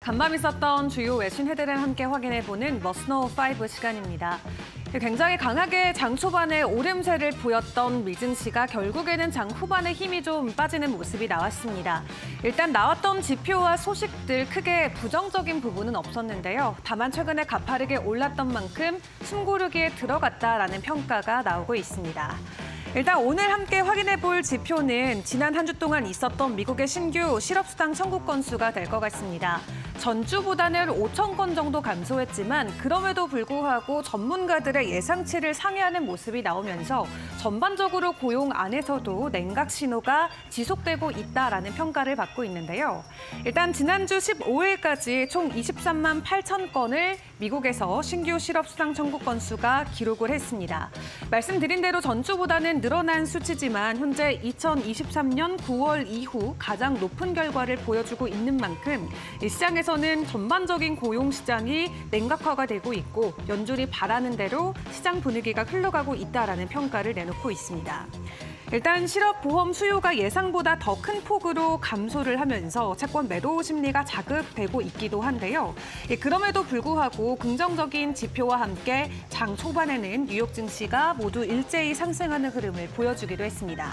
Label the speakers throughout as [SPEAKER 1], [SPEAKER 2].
[SPEAKER 1] 간밤 있었던 주요 외신 헤드를 함께 확인해보는 머스노우 5 시간입니다. 굉장히 강하게 장 초반에 오름세를 보였던 미증시가 결국에는 장 후반에 힘이 좀 빠지는 모습이 나왔습니다. 일단 나왔던 지표와 소식들 크게 부정적인 부분은 없었는데요. 다만 최근에 가파르게 올랐던 만큼 숨고르기에 들어갔다라는 평가가 나오고 있습니다. 일단 오늘 함께 확인해볼 지표는 지난 한 주 동안 있었던 미국의 신규 실업수당 청구 건수가 될 것 같습니다. 전주보다는 5천 건 정도 감소했지만 그럼에도 불구하고 전문가들의 예상치를 상회하는 모습이 나오면서 전반적으로 고용 안에서도 냉각 신호가 지속되고 있다라는 평가를 받고 있는데요. 일단 지난주 15일까지 총 23만 8천 건을 미국에서 신규 실업수당 청구 건수가 기록을 했습니다. 말씀드린 대로 전주보다는 늘어난 수치지만 현재 2023년 9월 이후 가장 높은 결과를 보여주고 있는 만큼 시장에서는 전반적인 고용 시장이 냉각화가 되고 있고 연준이 바라는 대로 시장 분위기가 흘러가고 있다라는 평가를 내놓고 있습니다. 일단 실업보험 수요가 예상보다 더 큰 폭으로 감소를 하면서 채권 매도 심리가 자극되고 있기도 한데요. 그럼에도 불구하고 긍정적인 지표와 함께 장 초반에는 뉴욕 증시가 모두 일제히 상승하는 흐름을 보여주기도 했습니다.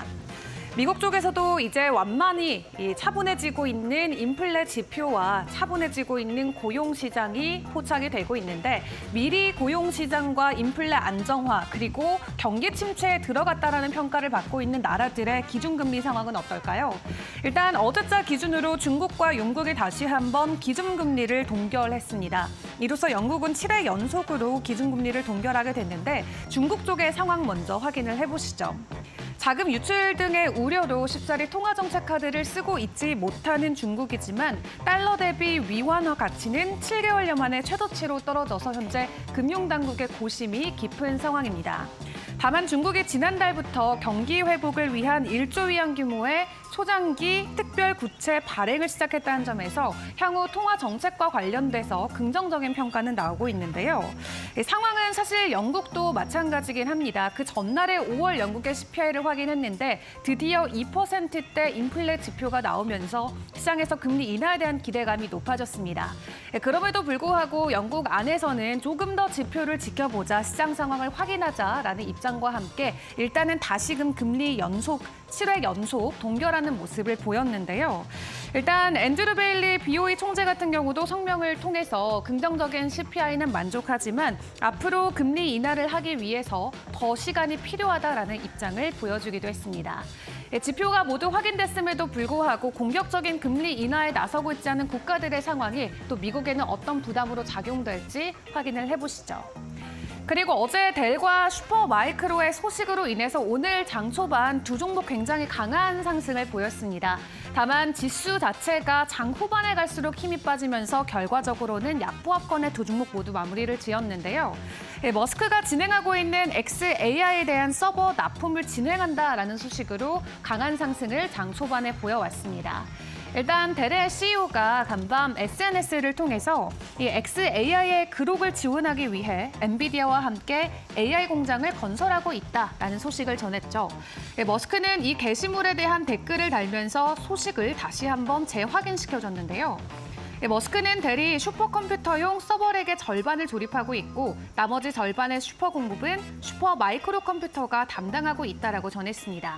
[SPEAKER 1] 미국 쪽에서도 이제 완만히 차분해지고 있는 인플레 지표와 차분해지고 있는 고용시장이 포착이 되고 있는데 미리 고용시장과 인플레 안정화 그리고 경기 침체에 들어갔다라는 평가를 받고 있는 나라들의 기준금리 상황은 어떨까요? 일단 어제자 기준으로 중국과 영국이 다시 한번 기준금리를 동결했습니다. 이로써 영국은 7회 연속으로 기준금리를 동결하게 됐는데 중국 쪽의 상황 먼저 확인을 해보시죠. 자금 유출 등의 우려로 쉽사리 통화정책 카드를 쓰고 있지 못하는 중국이지만 달러 대비 위안화 가치는 7개월여 만에 최저치로 떨어져서 현재 금융당국의 고심이 깊은 상황입니다. 다만 중국이 지난달부터 경기 회복을 위한 1조 위안 규모의 초장기 특별 구체 발행을 시작했다는 점에서 향후 통화 정책과 관련돼서 긍정적인 평가는 나오고 있는데요. 상황은 사실 영국도 마찬가지긴 합니다. 그 전날에 5월 영국의 CPI를 확인했는데 드디어 2%대 인플레 지표가 나오면서 시장에서 금리 인하에 대한 기대감이 높아졌습니다. 그럼에도 불구하고 영국 안에서는 조금 더 지표를 지켜보자, 시장 상황을 확인하자라는 입장과 함께 일단은 다시금 금리 연속 7회 연속 동결하는 모습을 보였는데요. 일단 앤드류 베일리 BOE 총재 같은 경우도 성명을 통해서 긍정적인 CPI는 만족하지만 앞으로 금리 인하를 하기 위해서 더 시간이 필요하다라는 입장을 보여주기도 했습니다. 지표가 모두 확인됐음에도 불구하고 공격적인 금리 인하에 나서고 있지 않은 국가들의 상황이 또 미국에는 어떤 부담으로 작용될지 확인을 해보시죠. 그리고 어제 델과 슈퍼마이크로의 소식으로 인해서 오늘 장 초반 두 종목 굉장히 강한 상승을 보였습니다. 다만 지수 자체가 장 후반에 갈수록 힘이 빠지면서 결과적으로는 약보합권의 두 종목 모두 마무리를 지었는데요. 머스크가 진행하고 있는 xAI에 대한 서버 납품을 진행한다라는 소식으로 강한 상승을 장 초반에 보여왔습니다. 일단 델의 CEO가 간밤 SNS를 통해서 이 xAI의 그룹을 지원하기 위해 엔비디아와 함께 AI 공장을 건설하고 있다라는 소식을 전했죠. 머스크는 이 게시물에 대한 댓글을 달면서 소식을 다시 한번 재확인시켜줬는데요. 머스크는 델이 슈퍼컴퓨터용 서버렉의 절반을 조립하고 있고 나머지 절반의 슈퍼 공급은 슈퍼마이크로 컴퓨터가 담당하고 있다라고 전했습니다.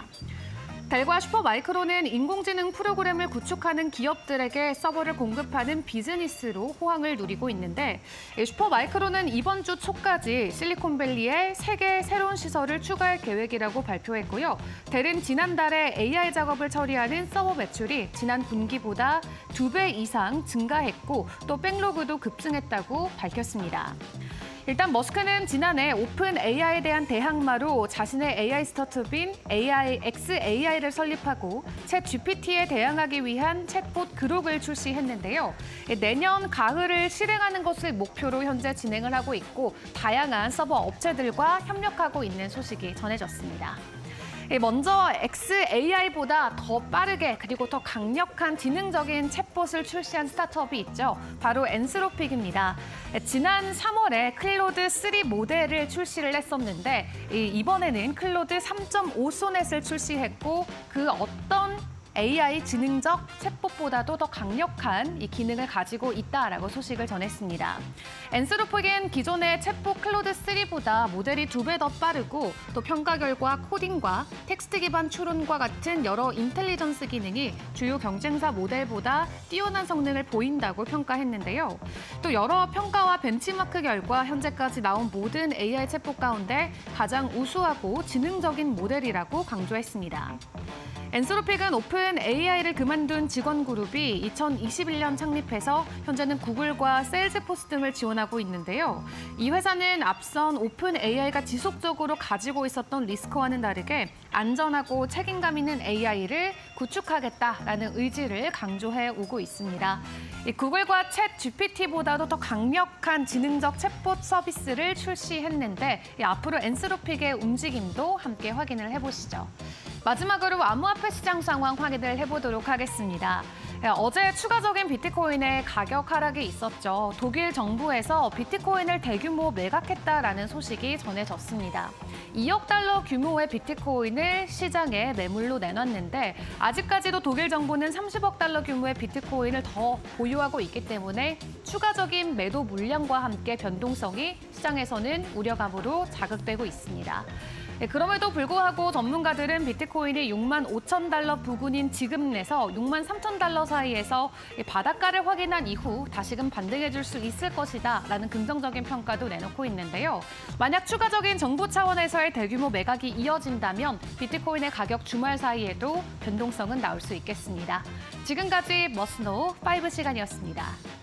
[SPEAKER 1] 델과 슈퍼마이크로는 인공지능 프로그램을 구축하는 기업들에게 서버를 공급하는 비즈니스로 호황을 누리고 있는데 슈퍼마이크로는 이번 주 초까지 실리콘밸리에 3개 새로운 시설을 추가할 계획이라고 발표했고요. 델은 지난달에 AI 작업을 처리하는 서버 매출이 지난 분기보다 2배 이상 증가했고 또 백로그도 급증했다고 밝혔습니다. 일단 머스크는 지난해 오픈 AI에 대한 대항마로 자신의 AI 스타트업인 xAI를 설립하고 챗 GPT에 대항하기 위한 챗봇 그룹을 출시했는데요. 내년 가을을 실행하는 것을 목표로 현재 진행을 하고 있고 다양한 서버 업체들과 협력하고 있는 소식이 전해졌습니다. 먼저 xAI보다 더 빠르게 그리고 더 강력한 지능적인 챗봇을 출시한 스타트업이 있죠. 바로 엔스로픽입니다. 지난 3월에 클로드 3 모델을 출시를 했었는데 이번에는 클로드 3.5 소넷을 출시했고 그 어떤 AI 지능적 챗봇보다도 더 강력한 이 기능을 가지고 있다라고 소식을 전했습니다. 엔스로픽은 기존의 챗봇 클로드 3보다 모델이 2배 더 빠르고 또 평가 결과 코딩과 텍스트 기반 추론과 같은 여러 인텔리전스 기능이 주요 경쟁사 모델보다 뛰어난 성능을 보인다고 평가했는데요. 또 여러 평가와 벤치마크 결과 현재까지 나온 모든 AI 챗봇 가운데 가장 우수하고 지능적인 모델이라고 강조했습니다. 엔스로픽은 오픈 AI를 그만둔 직원 그룹이 2021년 창립해서 현재는 구글과 세일즈포스 등을 지원하고 있는데요. 이 회사는 앞선 오픈 AI가 지속적으로 가지고 있었던 리스크와는 다르게 안전하고 책임감 있는 AI를 구축하겠다라는 의지를 강조해 오고 있습니다. 구글과 챗 GPT보다도 더 강력한 지능적 챗봇 서비스를 출시했는데 앞으로 엔스로픽의 움직임도 함께 확인을 해보시죠. 마지막으로 암호화폐 시장 상황 확인을 해보도록 하겠습니다. 어제 추가적인 비트코인의 가격 하락이 있었죠. 독일 정부에서 비트코인을 대규모 매각했다라는 소식이 전해졌습니다. 2억 달러 규모의 비트코인을 시장에 매물로 내놨는데 아직까지도 독일 정부는 30억 달러 규모의 비트코인을 더 보유하고 있기 때문에 추가적인 매도 물량과 함께 변동성이 시장에서는 우려감으로 자극되고 있습니다. 그럼에도 불구하고 전문가들은 비트코인이 6만 5천 달러 부근인 지금 내서 6만 3천 달러 사이에서 바닷가를 확인한 이후 다시금 반등해줄 수 있을 것이다라는 긍정적인 평가도 내놓고 있는데요. 만약 추가적인 정부 차원에서의 대규모 매각이 이어진다면 비트코인의 가격 주말 사이에도 변동성은 나올 수 있겠습니다. 지금까지 머스노우 5 시간이었습니다.